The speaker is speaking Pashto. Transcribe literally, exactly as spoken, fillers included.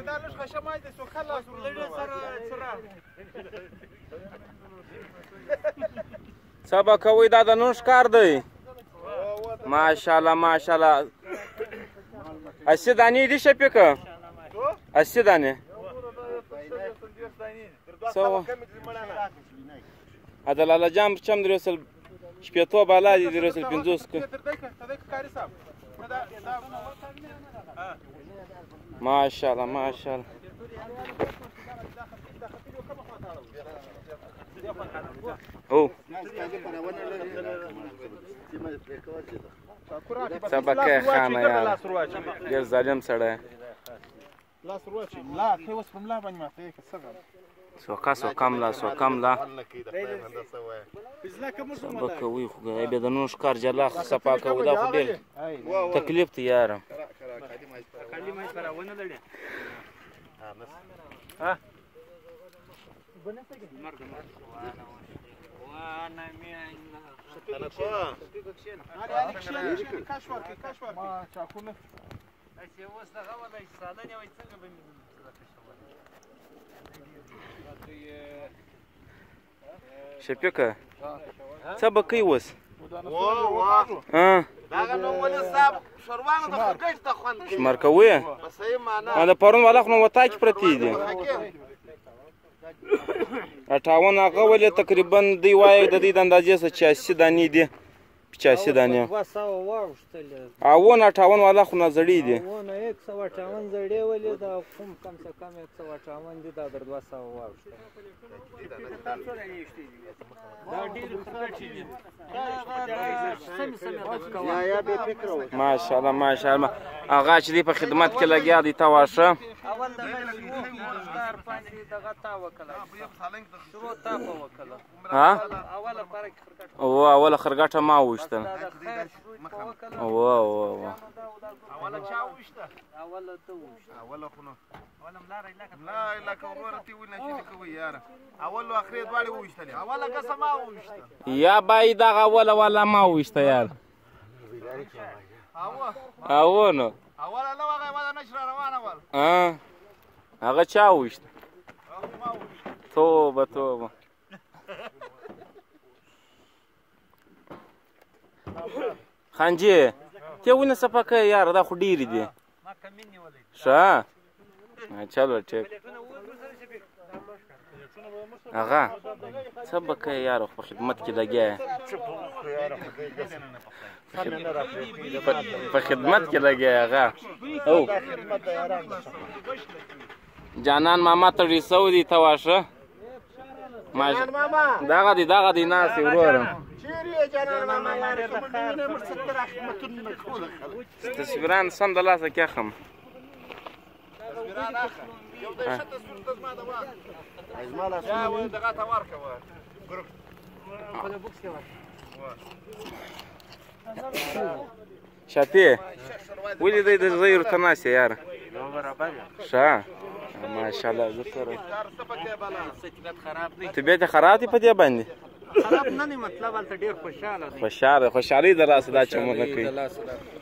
دا لږ خشمای دی څو خلاص څه به کوئ دا د نن ښکار دی ماشاءالله ماشاءالله اسی دانې دي شفیقه اسی دانې ا د لاله جان پر چم درې سل شپېتو بالا دي درې سل پنځوس ماشاءالله ماشاءالله او سبکه خانه یاره ډېر ظالم سړی سوکا سوکا ملا سوکا ملا سبا کوي خو بیا د نن ښکار جلا صفا کوي دا خو ډېر تکلیف دی یاره شفیقه څه به کوي اوس شمار کوي د پرون والا خو نو وتاکې پرتې دي اټاون هغه ولې تقریبا دوی وایي د دې د اندازې څه چې اسي دانې دي پچاسي دانې اوون اټاون والا خو نه زړې دي یک سوه اټاون زړې ولې دا کوم کم څه کم یک سوه اټاون دي دا در دوه سوه واوښتل ماشاءالله ماشاءالله هغه چې دی په خدمت کې لګیا دی تا واښه اول دغه روزګار باندې دغه تا وکړه شروع تا په وکړه ها اوله فرق خرګټ او اوله خرګټه ما وشتل او او اوله چا وشته اوله ته وشته اوله خو نو اوله ملاره لکه لا لکه وروره تی وینه چې کوي یاره اول اخري دواړه وشتل اوله کسه ما وشته یا بای دغه اوله والا ما وشته یار او نو اوله نو هغه ولا نشر روانه ول ها هغه چا وشته توبه توبه خانجي ته ونه صفکه یار دا خو ډیری دي ښه چلو ټیک هغه صفکه یار په خدمت کې لګیا په خدمت کې لګیا هغه او جانان ماما ته ریسو دي ته واشه ماشه دغه دی دغه دی ناس ورورم تصویران سم د لاسه کې خم شاپی ولې دی د زیر تناسه یار ښه ماشاءالله زه سره طبیعت خراب دی په دې باندې خراب نه دی مطلب هلته ډېر خوشحاله دی خوشحاله خوشحالي د لاسه دا چمونه کوي